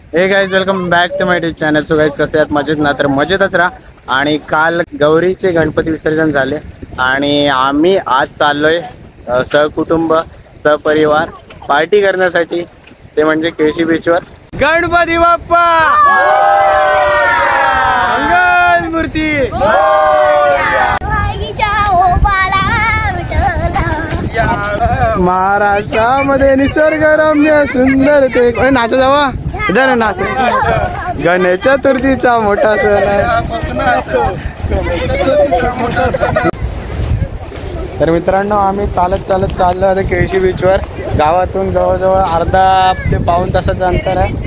हे guys welcome back to my YouTube channel. So guys कसे आहेत? मजेत ना? तर मजेतच राहा. आणि काल गौरीचे गणपती विसर्जन झाले आणि आम्ही आज चाललोय सहकुटुंब सहपरिवार पार्टी करण्यासाठी, ते म्हणजे केळशी बीचवर. गणपती बाप्पा मंगल मूर्ती. महाराष्ट्रामध्ये निसर्गरम्य सुंदर ते नाच जावा जरा नाच. गणेश चतुर्थीचा मोठा सण आहे. तर मित्रांनो, आम्ही चालत चाललो आता केळशी बीचवर. गावातून जवळजवळ अर्धा ते पाऊण तासाचं अंतर आहे.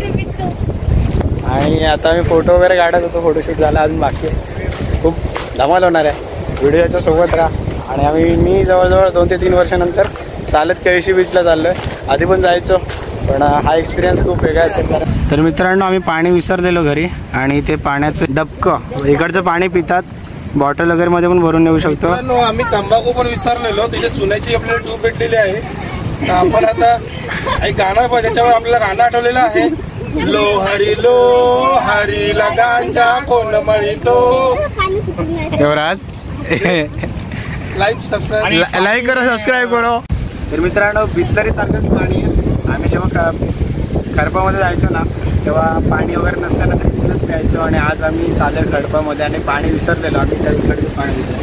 आणि आता आम्ही फोटो वगैरे काढत होतो. फोटोशूट झाला, अजून बाकी आहे. खूप धमाल होणार आहे. व्हिडिओच्या सोबत राहा. आणि मी जवळजवळ 2 ते 3 वर्षानंतर चालत केळशी बीचला चाललो आहे. आधी पण जायचो, पण हा एक्सपिरियन्स खूप वेगळा असेल. तर मित्रांनो, आम्ही पाणी विसरलेलो घरी आणि ते पाण्याचं डबकं इकडचं पाणी पितात. बॉटल वगैरे मध्ये पण भरून नेऊ शकतो. आम्ही तंबाखू पण विसरलेलो. त्याच्या चुन्याची आपल्याला ट्यूब भेटलेली आहे. तर आपण आता एक गाणं पण त्याच्यावर आपल्याला गाणं आठवलेलं आहे. लो हरीला गांजा कोण मळीतो. देवराज लाईक करो, सबस्क्राईब करो. तर मित्रांनो, बिस्लरी सारखंच पाणी आहे. आम्ही जेव्हा खडपामध्ये जायचो ना, तेव्हा पाणी वगैरे नसताना तरी तिथंच प्यायचो. आणि आज आम्ही चालेल खडपामध्ये आणि पाणी विसरलेलो आम्ही, त्या इकडेच पाणी घेतलं.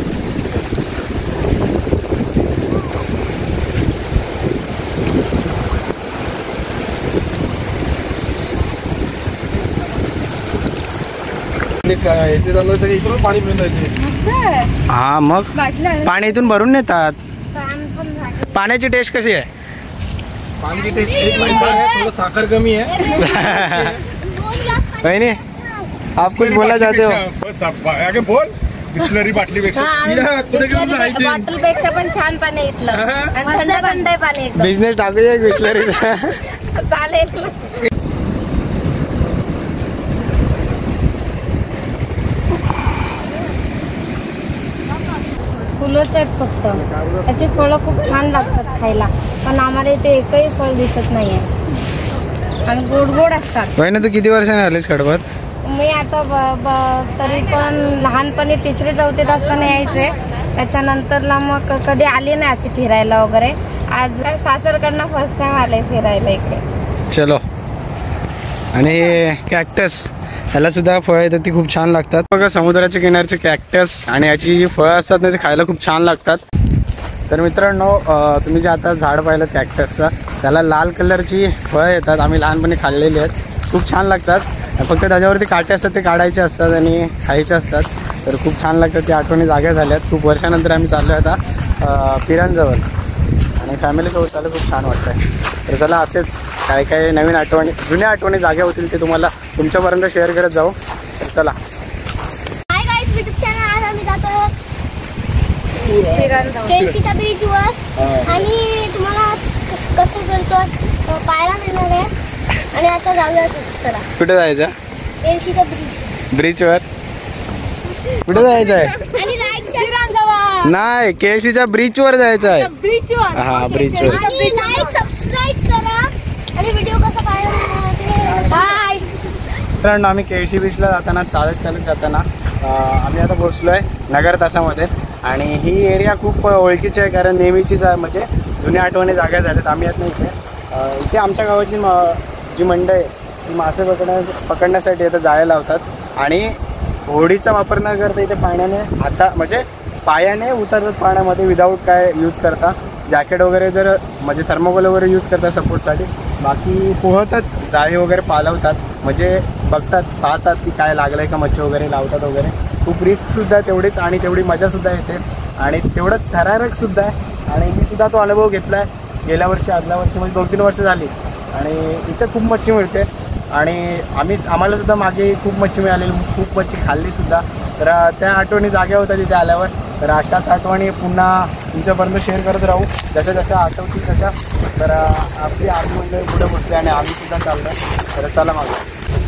इथून पाणी पिऊन जायचे. हा, मग पाणी इथून भरून नेतात. पाण्याची टेस्ट कशी आहे? पानी की टेस्ट एक नंबर है. थोड़ा साखर कमी है. वहिनी, आप कुछ बोलना चाहते हो? आगे बोल. बिस्लरी बाटली पेक्षा बॉटल पेक्षा पण छान पाणी इथलं. थंड पाणी. बिझनेस टाकूया एक बिस्लरी. चालेल. फुलंच आहेत फक्त. त्याची फळं खूप छान लागतात खायला, पण आम्हाला इथे एकही फळ दिसत नाहीये. आणि गोड गोड असतात. वहिनी, तू किती वर्षाने आलीस खडपात? मी आता तरी पण लहानपणी 3री-4थीत असताना यायचे. त्याच्यानंतरला मग कधी आली नाही अशी फिरायला वगैरे. आज सासरकडनं फर्स्ट टाइम आले फिरायला इकडे. चलो. आणि कॅक्टस, ह्याला सुद्धा फळं येतात, ती खूप छान लागतात. बघा, समुद्राच्या किनारचे कॅक्टस आणि याची जी फळं असतात ना, ती खायला खूप छान लागतात. तर मित्रांनो, तुम्ही जे आता झाड पाहिलं कॅक्टसचं, त्याला लाल कलरची फळं येतात. आम्ही लहानपणी खाल्लेली आहेत, खूप छान लागतात. फक्त त्याच्यावरती काटे असतात, ते काढायचे असतात आणि खायचे असतात. तर खूप छान लागतात. ती आठवणी जाग्या झाल्यात. खूप वर्षानंतर आम्ही चाललो आहे आता पिरांजवळ आणि फॅमिलीसोबत चालू खूप छान वाटतं आहे. तर चला, असेच काही काही नवीन आठवणी, जुन्या आठवणी जाग्या होतील ते तुम्हाला तुमच्यापर्यंत शेअर करत जाऊ. तर चला. Hi guys, YouTube channel. आज आम्ही जातो केळशीच्या बीचवर आणि तुम्हाला कसं करतो पाहायला मिळणार आहे. आणि आता जाऊया. चला. कुठे जायचं? केळशीच्या ब्रिजवर. कुठे जायचं आहे? आणि लाईक नाही, केळशीच्या ब्रिजवर जायचं आहे. ब्रिजवर. हा, ब्रिजवर. आणि लाईक सबस्क्राईब करा आणि व्हिडिओ कसा पाहायला. बाय. मित्रांनो, आम्ही केळशी बीचला जाताना चालत जाताना आम्ही आता पोहोचलो आहे नगर तासामध्ये. आणि ही एरिया खूप ओळखीची आहे, कारण नेहमीचीच आहे. म्हणजे जुन्या आठवणी जागा झाल्यात. आम्ही आता इथे आमच्या गावातली जी मंडळी आहे ती मासे पकडण्यासाठी इथं जायला लावतात. आणि होडीचा वापर न करता इथे पाण्याने आता म्हणजे पायाने उतरतात पाण्यामध्ये, विदाऊट काय यूज करता. जॅकेट वगैरे जर म्हणजे थर्मोकोल वगैरे यूज करतात सपोर्टसाठी. बाकी पोहतच जाळी वगैरे पालवतात, म्हणजे बघतात, पाहतात की काय लागलं आहे का, मच्छी वगैरे लावतात वगैरे. खूप रिस्कसुद्धा आहे तेवढीच आणि तेवढी मजासुद्धा येते आणि तेवढंच थरारकसुद्धा आहे. आणि मी सुद्धा तो अनुभव घेतला आहे गेल्या वर्षी, आदल्या वर्षी, म्हणजे 2-3 वर्ष झाली. आणि इथं खूप मच्छी मिळते आणि आम्हाला सुद्धा मागे खूप मच्छी मिळालेली, खूप मच्छी खाल्लीसुद्धा. तर त्या आठवणी जाग्या होत्या तिथे आल्यावर. तर अशाच आठवणी पुन्हा तुमच्यापर्यंत शेअर करत राहू जशा जशा आठवतील तशा. तर आपली आर्मी मंडळी पुढे बसले आणि आम्ही सुद्धा चाललो. तर चला मागे.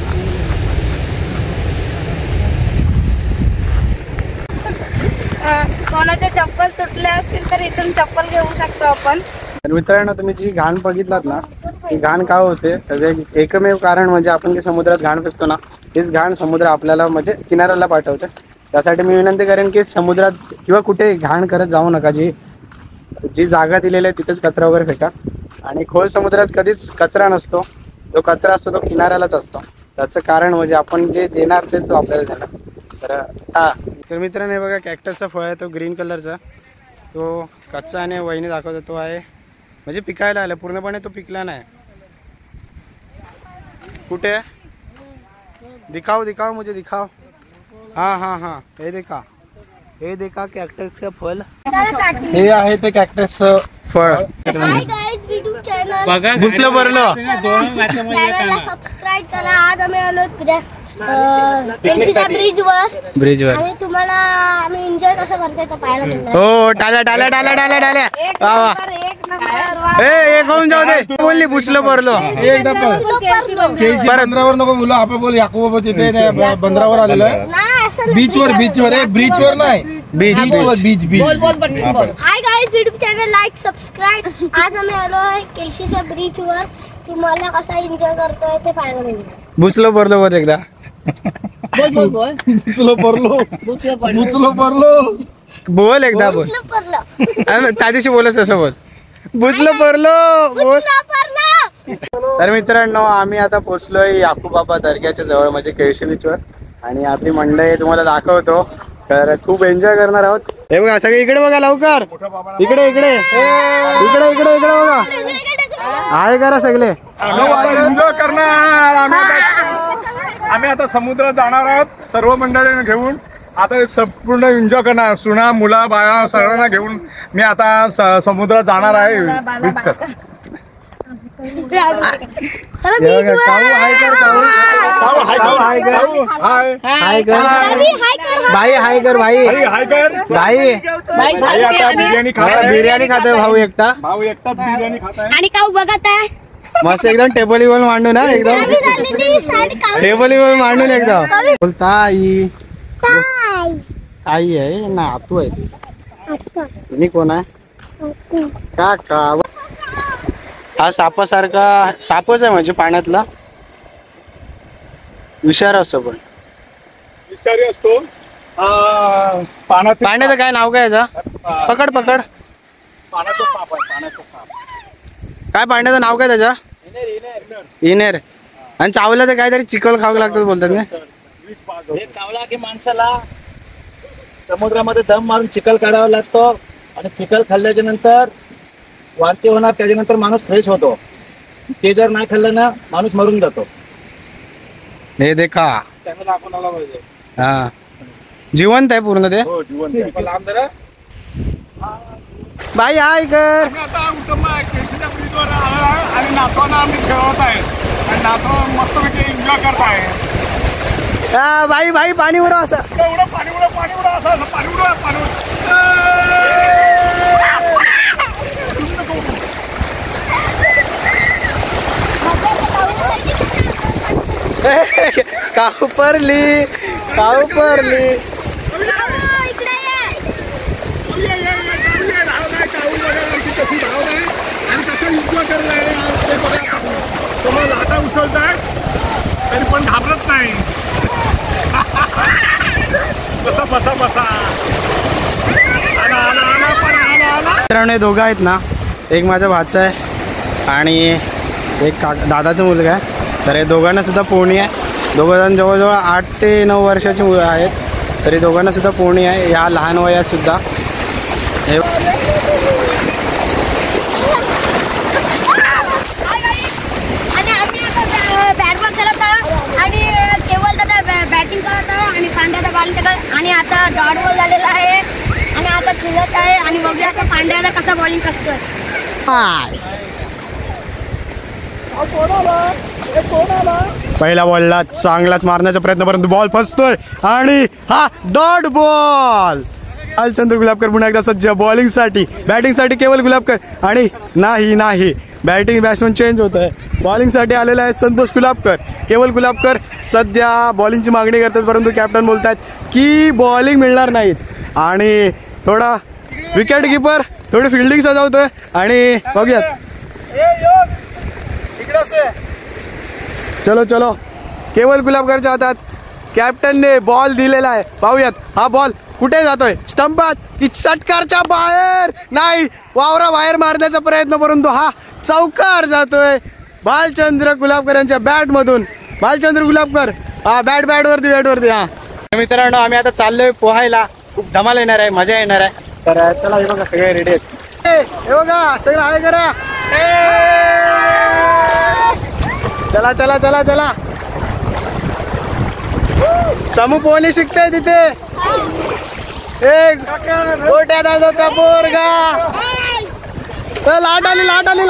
कोणाचे चप्पल तुटले असतील तर इथून चप्पल घेऊ शकतो आपण. तर मित्रांनो, तुम्ही जी घाण बघितलात ना, ही घाण का होते त्याचं एकमेव कारण म्हणजे आपण जे समुद्रात घाण फेकतो ना, तीच घाण समुद्र आपल्याला म्हणजे किनाऱ्याला पाठवते. त्यासाठी मी विनंती करेन की समुद्रात किंवा कुठे घाण करत जाऊ नका. जी जागा दिलेली आहे तिथेच कचरा वगैरे फेका. आणि खोल समुद्रात कधीच कचरा नसतो, जो कचरा असतो तो किनाऱ्यालाच असतो. त्याचं कारण म्हणजे आपण जे देणार तेच आपल्याला देणार. तर मित्रांनो, हे बघा कॅक्टसचा फळ आहे, तो ग्रीन कलरचा, तो कच्चा आणि वहिनी दाखवतो तो आहे म्हणजे पिकायला आला, पूर्णपणे तो पिकला नाही. कुठे दिखाओ दिखाओ मुझे दिखाओ. हाँ हाँ हाँ, हे देखा कॅक्टस का फल. हे आहे ते कॅक्टस फळ. युट्यूब चॅनल घुसलं भरलं. चॅनलला सबस्क्राईब करा. आज आम्ही आलो केलशीच्या ब्रिजवर आणि तुम्हाला आम्ही एन्जॉय कसं करतोय तो पाहायला मिळणार. हो, टाल्या टाल्या टाल्या टाल्या टाल्या. वा वा. ए होऊन जाऊ दे. तू बोलली घुसलं भरलं. एकदा केळशी बंदरावर नको बोलू, आपण बोल याकोबाच्या इथे बंदरावर आलेलो आहे. बीचवर ब्रिजवर नाही, बीचवर beach. Hi guys, YouTube channel like subscribe. आज आम्ही आलो आहे केलशीच्या ब्रिजवर. तुम्हाला कसा एन्जॉय करतोय ते पाहायला मिळणार. घुसलं भरलं बोल एकदा. बुचलो परलो बोल एकदा बोल. त्या दिवशी बोलस तसं बोल. बुचलं परलो बोल. तर मित्रांनो, आम्ही आता पोहोचलोय याकूबाबा दर्ग्याच्या जवळ म्हणजे केळशी बीचवर. आणि आपली मंडळी तुम्हाला दाखवतो. तर खूप एन्जॉय करणार आहोत. हे बघा सगळे इकडे बघा लवकर. इकडे इकडे इकडे इकडे इकडे बघा. आहे करा सगळे एन्जॉय करणार. आम्ही आता समुद्रात जाणार आहोत सर्व मंडळींना घेऊन. आता संपूर्ण एन्जॉय करणार. सुना मुला बाळा सगळ्यांना घेऊन मी आता समुद्रात जाणार आहे. बिर्याणी खातोय भाऊ एकटा बिर्याणी खाताय. आणि काऊ बघत आहे मस्त एकदम टेबलीवर मांडून. ना एकदम टेबलीवर मांडून एकदम बोलता. आई आहे ना, तू आहे. तुम्ही कोण आहे काका? हा सापासारखा सापच आहे म्हणजे पाण्यातला विषारी असतो. पण विषारी असतो. पाण्याचं काय नाव काय याचा? पकड पकड. पाण्याचा साप आहे. पाण्याचा साप. काय पाण्याचं नाव काय त्याच्या? इनेर. आणि चावलं तर काहीतरी चिखल खावं लागतं बोलतात ना. हे चावला की माणसाला समुद्रामध्ये दम मारून चिखल काढावा लागतो. आणि चिखल खाल्ल्याच्या नंतर वांती होणार, त्याच्यानंतर माणूस फ्रेश होतो. ते जर नाही खाल्लं ना माणूस मरून जातो. हे देखा त्यांना दाखवून आला पाहिजे. हा, जिवंत आहे पूर्ण ते. हो जिवंत. लांब जरा. बाई हाय कर. आता उत्तम केळशीच्या ब्रिजवर आणि नातवांना आम्ही खेळवत आहे. आणि नातव मस्तपैकी एन्जॉय करत आहे. बाई बाई पाणी उडव असं. एवढं पाणी उडव असं पाणी उडव. काऊ परली. लाटा उचलताय तरी पण घाबरत नाही. बसा. मित्रांनो, दोघं आहेत ना, एक माझा भाचा आहे आणि एक दादाचा मुलगा आहे. तर हे दोघांना सुद्धा पोहणी आहे. दोघंजण जवळजवळ 8 ते 9 वर्षाची मुलं आहेत. तरी दोघांना सुद्धा पोहणी आहे या लहान वयात सुद्धा. हे बॅटबॉल खेळत आणि केवळ दादा बॅटिंग करत आणि पांड्याचा बॉलिंग करत. आणि आता डॉट बॉल झालेला आहे आणि आता खेळत आहे. आणि बघूया आता पांड्याचा कसा बॉलिंग करतोय. पहिला बॉलला चांगलाच मारण्याचा प्रयत्न, परंतु बॉल फसतोय. आणि हा डॉट बॉल. लालचंद्र गुलाबकर पुन्हा एकदा सज्ज बॉलिंगसाठी. बॅटिंगसाठी केवळ गुलाबकर. आणि नाही बॅटिंग बॅट्समन चेंज होत आहे. बॉलिंगसाठी आलेला आहे संतोष गुलाबकर. केवळ गुलाबकर सध्या बॉलिंगची मागणी करतात, परंतु कॅप्टन बोलतात की बॉलिंग मिळणार नाहीत. आणि थोडा विकेट किपर थोडी फिल्डिंग सजावतोय. आणि बघूयात इकडे से चलो चलो, केवल गुलाबकरच्या हातात कॅप्टनने बॉल दिलेला आहे. पाहूयात हा बॉल कुठे जातोय, स्टंपात की षटकारच्या बाहेर. नाही, वावरा बाहेर मारण्याचा प्रयत्न, परंतु हा चौकार जातोय भालचंद्र गुलाबकर यांच्या बॅट मधून. भालचंद्र गुलाबकर हा बॅट वरती हा. मित्रांनो, आम्ही आता चाललोय पोहायला. खूप धमाल येणार आहे, मजा येणार आहे. तर चला, हे बघा सगळे रेडी आहेत. हे बघा सगळं आहे करा. चला चला चला चला, समू पोहणे शिकताय तिथे. एक मोठ्या दादाचा पोरगा. लाट आली.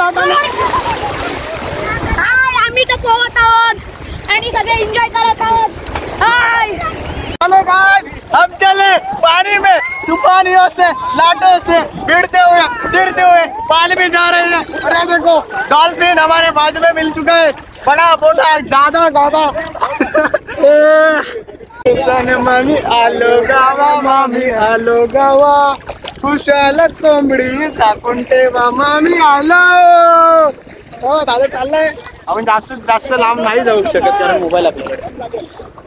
आम्ही तर पोहत आहोत आणि सगळे एन्जॉय करत आहोत. चलो गाइस, हम चले पानी में. तूफानियों से, लाटों से भिड़ते हुए, चिरते हुए पानी में जा रहे हैं. अरे देखो, डॉल्फिन हमारे बाजू में मिल चुका है. बड़ा मोटा गादा. मामी आलो गावा, खुशाल कोंबडी झाकून ठेवा. मामी आलो. हो दादा, चाललंय. आपण जास्त लांब नाही जाऊ शकत कारण मोबाईल आपल्याकडे.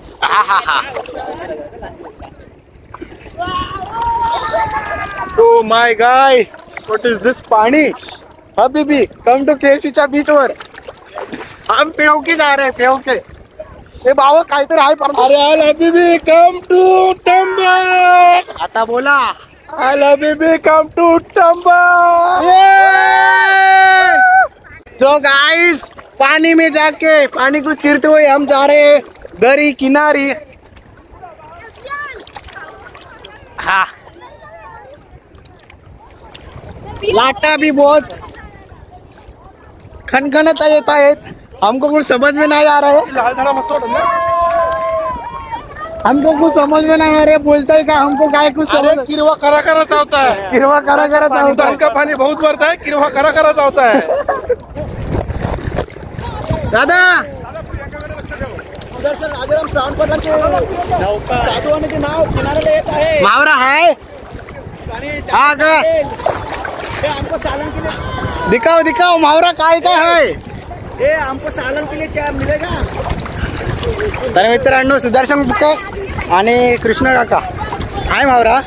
Oh my God, what is this पानी? हबीबी, come to केळशीच्या बीच वर. हम पेवके जा रहे, पेवके. हे बाबा काहीतरी आहे. अरे हबीबी कम टू टंबा. आता बोला. हबीबी कम टू टंबा. तो गाइस, पानी में जाके पानी को चिरते हुए हम जा रहे हैं दरी किनारी. हाँ, लाटा भी बहुत खनखनत येत आहेत. हमको कुछ समझ में नहीं आ रहा है. हमको कुछ समझ में नहीं आ रहा है. बोलता है क्या हमको काय कुछ समझ. किरवा करा चाहता है. किरवा करा चाहता है. का पानी बहुत बढ़ता है, किरवा करा चाहता है. दादा, मावरा है. हाँ का दिखाओ मावरा काय है. हमको सालन के लिए क्या मिलेगा. तर मित्रांनो, सुदर्शन बुके आणि कृष्ण काका आहे. मावरा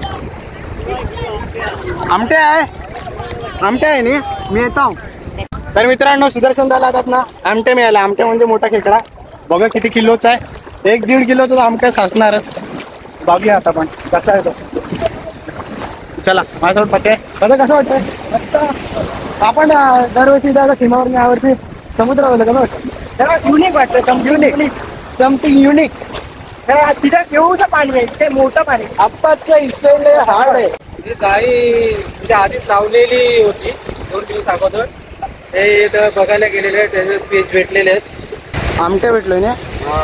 आमटे आहे नी. मी येतो. तर मित्रांनो, सुदर्शन दादा येतात ना, आमटे मिळाला. आमटे म्हणजे मोठा खेकडा. बघा किती किलोचा आहे. 1-1.5 किलोचा आमटे साचणारच. बघूया आता पण कसा आहे तो. चला माझ्यासोबत पटे. कसं वाटतंय. मस्त. आपण दरवर्षी जायला सीमावर यावरती समुद्र होतं. कसं वाटतं. युनिक वाटतं. Something unique. तिथं केवढं पाणी आहे. ते मोठं पाणी. आप्पाचं इथे हार्ड आहे. गाडी म्हणजे आधीच लावलेली होती 2 दिवस अगोदर. हे इथं बघायला गेलेले आहेत, त्याचे पेज भेटलेले आहेत. आमटे भेटलोय ना.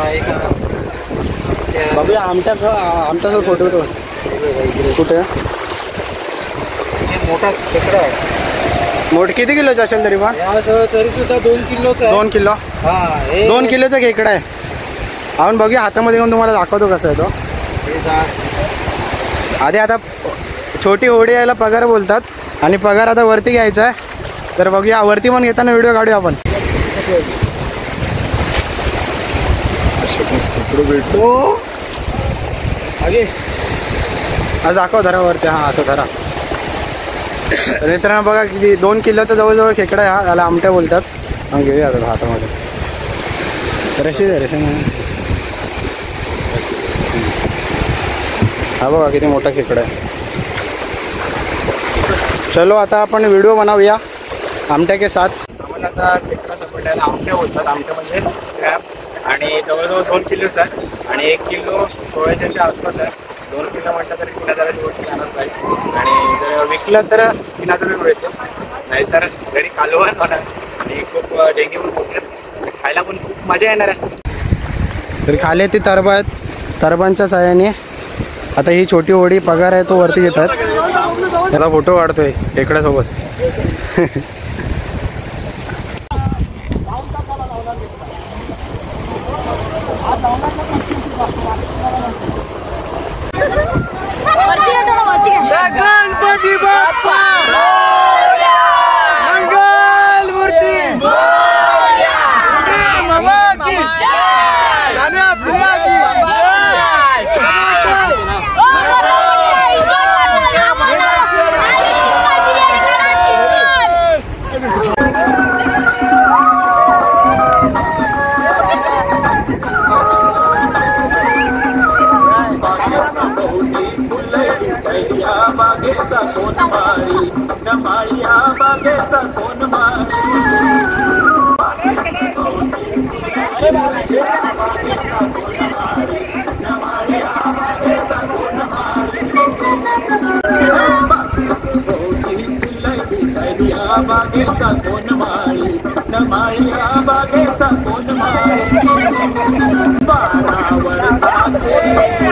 बघूया आमचा फोटो कुठे. मोठा खेकडा आहे. मोठ किती किलोचा असेल तरी पण. तरी सुद्धा 2 किलोचा. 2 किलो. 2 किलोचा खेकडा आहे. आपण बघूया हातामध्ये घेऊन तुम्हाला दाखवतो कसं आहे तो. आधी आता छोटी होडी यायला पगार बोलतात आणि पगार आता वरती घ्यायचा आहे. तर बघूया वरती पण घेताना व्हिडिओ काढूया आपण. भेटतो आगे आज दाखव धरा वरती. हा असं धरा. मित्रांनो बघा किती 2 किलोचा जवळजवळ खेकडा आहे. हा त्याला आमट्या बोलतात. घेऊया आता हातामध्ये. रशीद आहे. हा बघा किती मोठा खेकडा आहे. चलो आता आपण व्हिडिओ बनवूया आमट्या के साथ. आम्हाला आता खेकडा सापडल्याला आमटे बोलतात. आमटे म्हणजे क्रॅब. आणि जवळजवळ 2 किलोचा आहे. आणि 1 किलो 1600च्या आसपास आहे. 2 किलो म्हटलं तरी 3000च्या वरती जाणार पाहिजे. आणि जर विकलं तर 3000 रुपये मिळतील. नाहीतर घरी कालवण होणार. आणि खूप डेंगी पण मोठे. खायला पण खूप मजा येणार आहे. तर खाली ती तरबा आहेत. तरबांच्या साहाय्याने आता ही छोटी होडी पगार आहे तो वरती घेतात. त्याला फोटो काढतोय खेकड्यासोबत. गणपती बाप्पा मंगल मूर्ती. बागेचा सोनमाळी नमाळी या बागेचा बागेचा सोनमाळी नमाळी या बागेचा सोनमाळी 12 वर्षाचे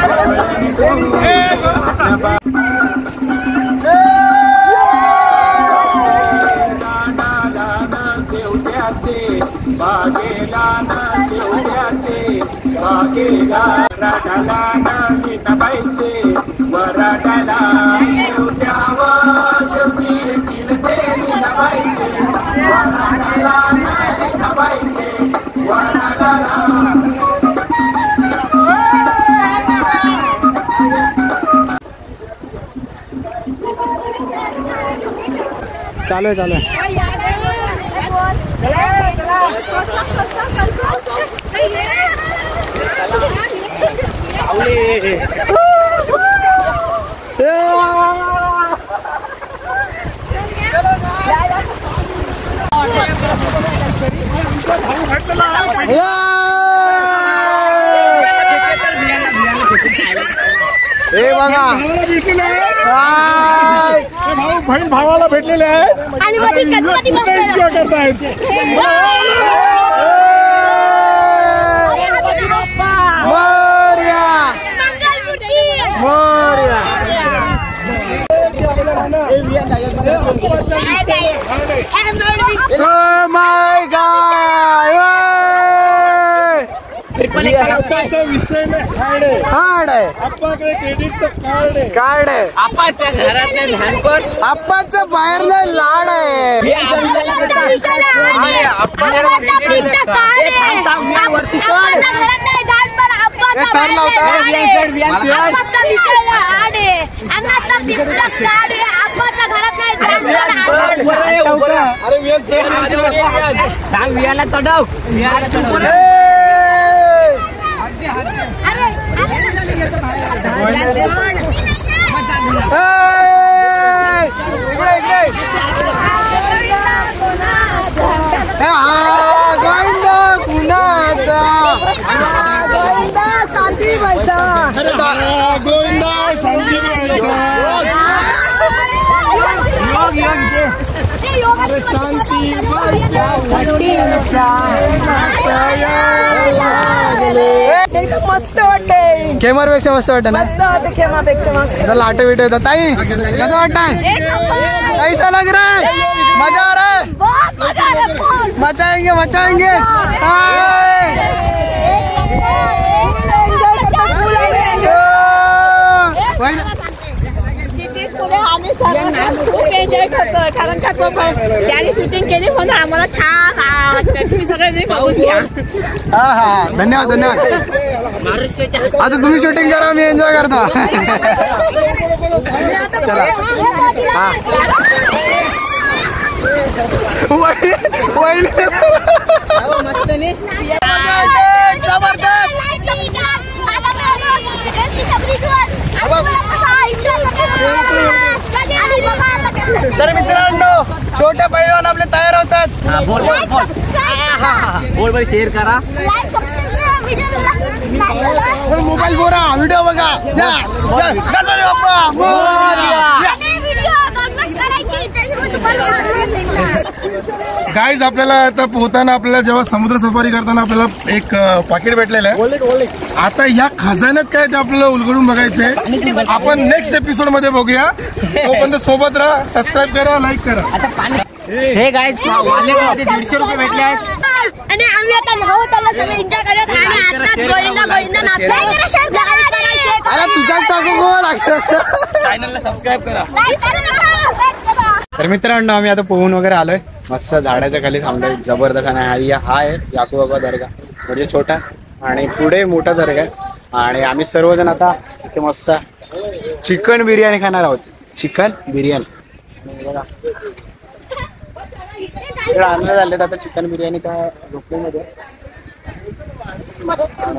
बागेला ना शेवट्याचे बागेला वराडाला ना मीनाबाईचे वराडाला शेवट्यावर शेवटी किलते मीनाबाईचे वराडाला ना मीनाबाईचे वराडाला चालू आहे हे बघा भाऊ बहीण भावाला भेटलेले आहे आणि मध्ये गणपती एन्जॉय करतायत विषय कार्ड आहे आपल्याकडे क्रेडिटचं कार्ड आहे आपाच्या घरातले लहानपण आप्पाचं बाहेरलं लाड आहे गोविंदा शांती मस्त वाटते खेमारपेक्षा मस्त वाटत ना खेमापेक्षा मस्त लाट बिट येतात ताई कसं वाटतंय कैसा लग रहा है मजा आ रहा है मचाएंगे मचाएंगे आम्ही खूप एन्जॉय करतो कारण का त्याने शूटिंग केली म्हणून आम्हाला छान तुम्ही सगळे बघून घ्या हा धन्यवाद धन्यवाद आता तुम्ही शूटिंग करा मी एन्जॉय करतो चला तर मित्रांनो छोटे पैलवान आपले तयार होतात बोल शेअर करा मोबाईल बोरा व्हिडिओ बघा गाईज आपल्याला आता पोहताना आपल्याला जेव्हा समुद्र सफारी करताना आपल्याला एक पाकिट भेटलेलं आहे आता ह्या खजान्यात काय ते आपल्याला उलगडून बघायचंय आपण नेक्स्ट एपिसोड मध्ये बघूया तोपर्यंत सोबत राहा सबस्क्राईब करा लाईक करा हे गाईज वालेमध्ये 150 रुपये भेटले आहेत आणि आम्ही आता नव्हताला सगळे एन्जॉय करत आणि आता गोविंदा तुझ्या टाकू चॅनलला सबस्क्राईब करा तर मित्रांनो आम्ही आता पोहून वगैरे आलोय मस्त झाडाच्या खाली थांबलोय जबरदस्त आणि हा आहे याकू बाबा दर्गा म्हणजे छोटा आणि पुढे मोठा दर्गा आहे आणि आम्ही सर्वजण आता इथे मस्त चिकन बिर्याणी खाणार आहोत चिकन बिर्याणी बघा आणलं झालेत आता चिकन बिर्याणी त्या झोपडीमध्ये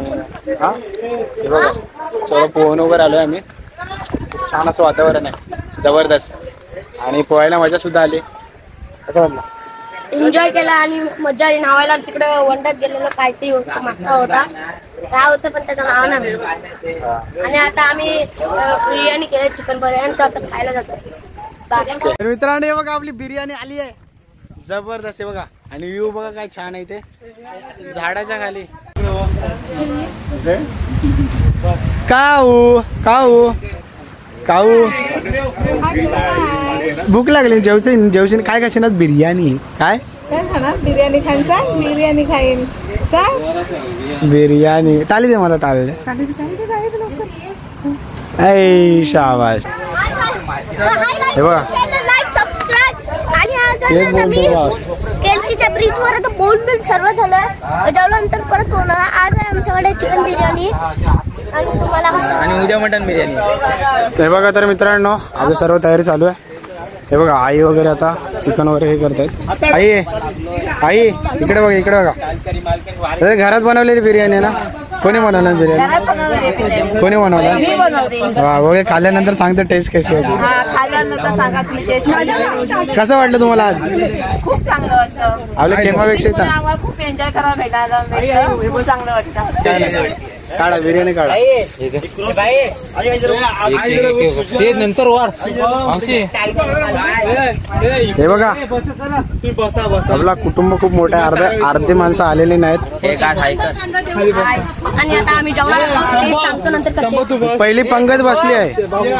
हा बघा सर्व पोहून वगैरे आलोय आम्ही छान असं वातावरण आहे जबरदस्त. आणि पोहायला मजा सुद्धा आली. कसं वाटलं? एन्जॉय केला आणि मजा आली नावायला. तिकडे वंड्यात गेलेलो काहीतरी मासा होता काय होतं पण त्याचं नाव नाही माहिती. आणि आता आम्ही बिर्याणी केली चिकन बिर्याणी तर आता खायला जातो. तर मित्रांनो हे बघा आपली बिर्याणी आली आहे. जबरदस्त आहे बघा. आणि व्ह्यू बघा काय छान आहे ते झाडाच्या खाली. काऊ काऊ काऊ भूक लागली. जेवशील काय खाशील? बिर्याणी. काय खाणार? बिर्याणी खाईन. सांग बिर्याणी खाईन. सांग बिर्याणी. टाळी दे मला टाळी. ऐ शाबाश. हे बघा केलसीच्या ब्रिज वर आता बोट बिल सर्व झालं. जेवल्यानंतर परत पोहोचणार. आज आहे आमच्याकडे चिकन बिर्याणी आणि उद्या मटन बिर्याणी. हे बघा तर मित्रांनो आता सर्व तयारी चालू आहे. हे बघा आई वगैरे आता चिकन वगैरे हे करतायत. आई आई इकडे बघा इकडे बघा. घरात बनवलेली बिर्याणी आहे ना? कोणी बनवलं बिर्याणी? कोणी बनवलं? वा वगैरे खाल्ल्यानंतर सांगतो टेस्ट कशी होती. कसं वाटलं तुम्हाला आज? खूप चांगलं वाटतं. आपल्या केव्हापेक्षा आम्हाला खूप एन्जॉय करायला भेटायला खूप चांगलं वाटतं. काढा बिर्याणी काढा. ते नंतर वर हे बघा आपला कुटुंब खूप मोठं आहे. अर्धे माणसं आलेली नाहीत. आणि आता आम्ही सांगतो नंतर कशी. पहिली पंगत बसली आहे.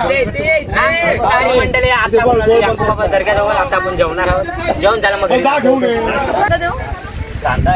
मंडळी आता दर्ग्याजवळ आता आपण जेवणार आहोत. जेवण झालं मग कांदा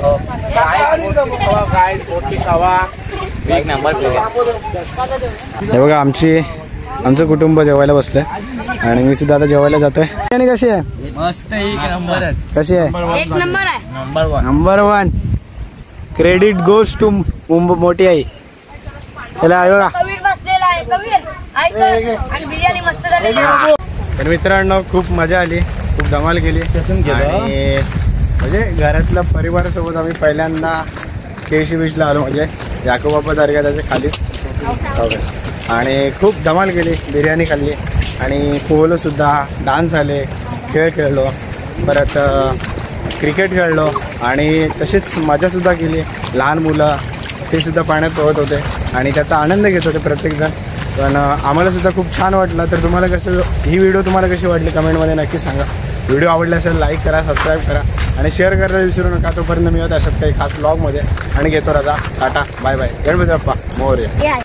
एक नंबर. हे बघा आमचं कुटुंब जेवायला बसलंय आणि मी सुद्धा आता जेवायला जातोय. आणि कशी आहे? मस्त एक नंबर. कशी आहे? एक नंबर आहे. नंबर 1. क्रेडिट गोज टू मोठी आई. त्याला बघा कवीर बसलेला आहे. कवीर आणि बिर्याणी मस्त झालेली आहे. तर मित्रांनो खूप मजा आली. खूप धमाल केली. आणि म्हणजे घरातल्या परिवारासोबत आम्ही पहिल्यांदा केळशी बीचला आलो. म्हणजे याकोबापा दर्गा त्याच्या खालीच. आणि खूप धमाल केली. बिर्याणी खाल्ली आणि पोहलो सुद्धा. डान्स झाले. खेळ खेळलो. परत क्रिकेट खेळलो आणि तशीच मजासुद्धा केली. लहान मुलं ते सुद्धा पाण्यात पोहत होते आणि त्याचा आनंद घेत होते प्रत्येकजण. पण आम्हाला सुद्धा खूप छान वाटलं. तर तुम्हाला कसं ही व्हिडिओ तुम्हाला कशी वाटली कमेंटमध्ये नक्की सांगा. व्हिडिओ आवडला असेल लाईक करा, सबस्क्राईब करा आणि शेअर करायला विसरू नका. तोपर्यंत मी होत अशात काही खास ब्लॉगमध्ये आणि घेतो रजा. Tata bye bye. Ganpati Bappa Morya.